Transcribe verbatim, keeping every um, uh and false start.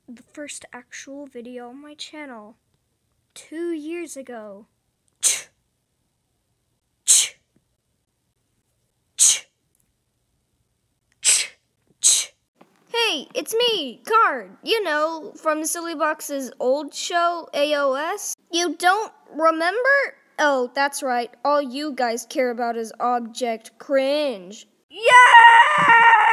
the first actual video on my channel two years ago. Hey, it's me, Card. You know, from Sillybox's old show, A O S. You don't remember? Oh, that's right. All you guys care about is Object Cringe. Yeah!